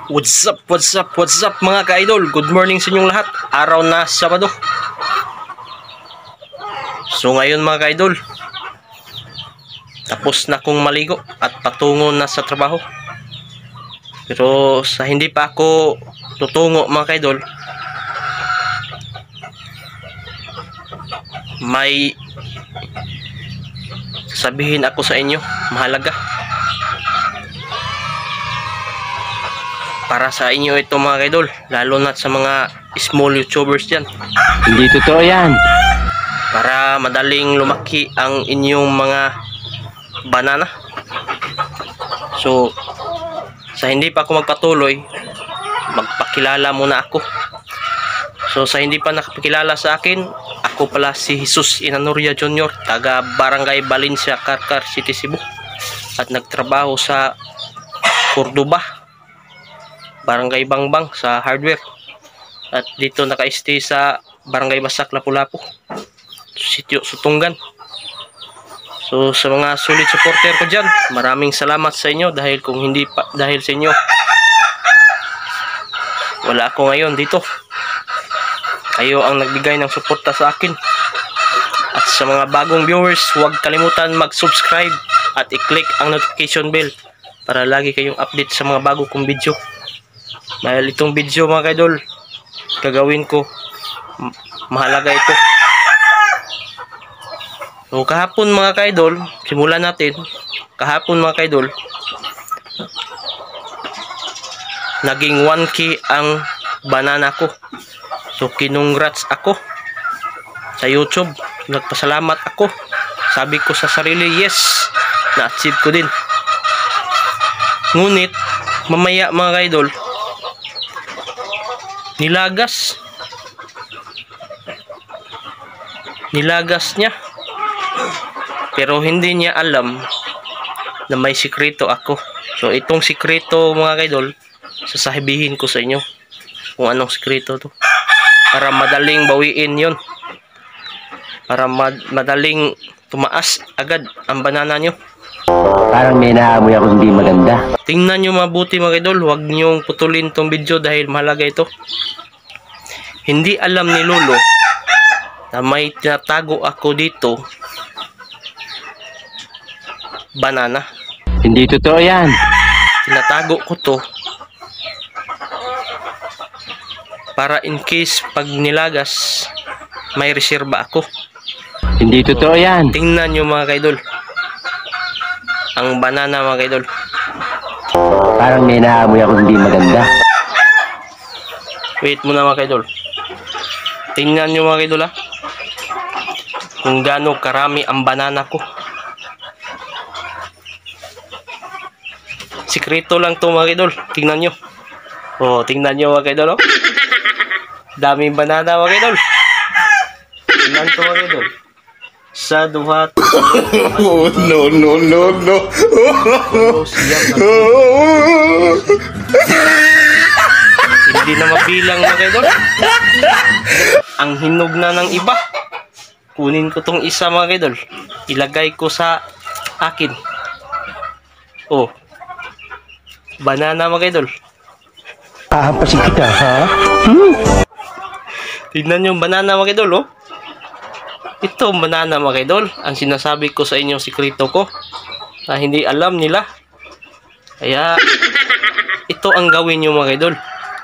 What's up mga ka-idol? Good morning sa inyong lahat. Araw na Sabado. So ngayon mga ka-idol, tapos na kong maligo at patungo na sa trabaho. Pero sa hindi pa ako tutungo mga ka-idol, may sabihin ako sa inyo mahalaga. Para sa inyo ito mga kaidol, lalo na sa mga small YouTubers dyan. Hindi totoo yan. Para madaling lumaki ang inyong mga banana. So, sa hindi pa ako magpatuloy, magpakilala muna ako. So, sa hindi pa nakapakilala sa akin, ako pala si Jesus Inanuria Jr., taga Barangay Valencia, Carcar City, Cebu. At nagtrabaho sa Cordoba, Barangay Bangbang sa hardware. At dito naka-stay sa Barangay Basak, Lapu-Lapu, Sitio Sutunggan. So sa mga solid supporter ko dyan, maraming salamat sa inyo, dahil kung hindi pa dahil sa inyo, wala ako ngayon dito. Kayo ang nagbigay ng suporta sa akin. At sa mga bagong viewers, huwag kalimutan mag-subscribe at i-click ang notification bell para lagi kayong update sa mga bago kong video. Dahil itong video mga kaidol, gagawin ko, mahalaga ito. So kahapon mga kaidol, simulan natin. Kahapon mga kaidol, naging 1K ang banana ko. So kinongrats ako sa YouTube. Nagpasalamat ako. Sabi ko sa sarili, yes, na-achieve ko din. Ngunit mamaya mga kaidol, nilagas niya, pero hindi niya alam na may sikreto ako. So itong sikreto mga kaidol, sasabihin ko sa inyo kung anong sikreto to, para madaling bawiin yon, para madaling tumaas agad ang banana nyo. Parang may naamoy ako hindi maganda. Tingnan nyo mabuti mga kaidol, huwag nyong putulin tong video dahil mahalaga ito. Hindi alam ni Lolo na may tinatago ako dito, banana. Hindi totoo yan. Tinatago ko to para in case pag nilagas, may reserba ako. Hindi totoo yan. Tingnan nyo mga kaidol, ang banana mga kaidol. Parang may naamoy ako hindi maganda. Wait muna mga kaidol. Tingnan nyo mga kaidol ha, kung gaano karami ang banana ko. Sikreto lang to mga kaidol. Tingnan nyo. Oh, tingnan nyo mga kaidol. Oh. Daming banana mga kaidol. Tingnan to mga kaidol. Sa duhat. Oh, no. Hindi na mabilang mga kaidol. Ang hinog na ng iba. Kunin ko tong isa mga kaidol, ilagay ko sa akin. Oh, banana mga kaidol. Pahampasin kita, ha? Tignan yung banana mga kaidol, oh. Ito banana mga kaidol, ang sinasabi ko sa inyo, sikreto ko na hindi alam nila. Kaya ito ang gawin nyo mga kaidol.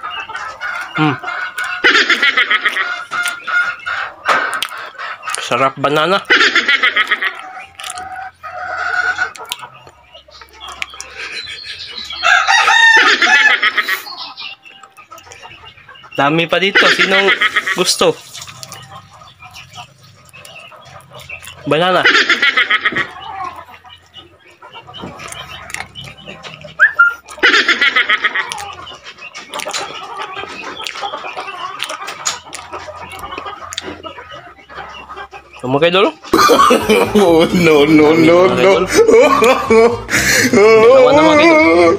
Sarap banana. Dami pa dito. Sinong gusto? Banana. Mga kaidol? Oh, no. Dalawa na mga kaidol.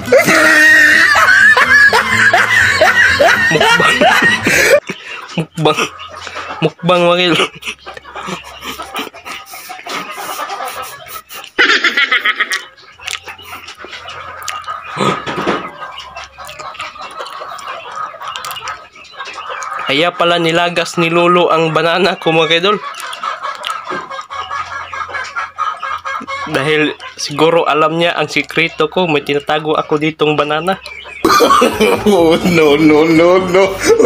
Mukbang mga kaidol. Kaya pala nilagas ni Lolo ang banana ko mga kaidol. Dahil siguro alam niya ang sikreto ko. May tinatago ako ditong banana. Oh, no, no, no, no.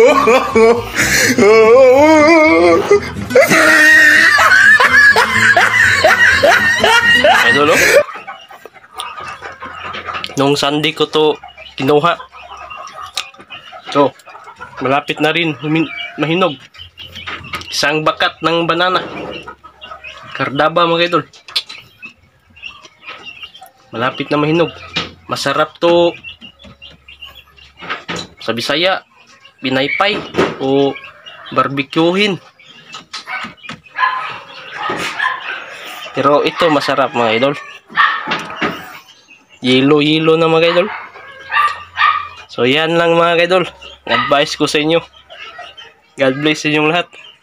Idol, oh. Nung Sunday ko to kinuha. So, malapit na rin mahinog. Isang bakat ng banana. Kardaba mga idol. Malapit na mahinog. Masarap to sa Bisaya, binaypay o barbecuehin. Pero ito masarap mga idol. Yelo na mga idol. So yan lang mga idol. Advice ko sa inyo. God bless sa inyong lahat.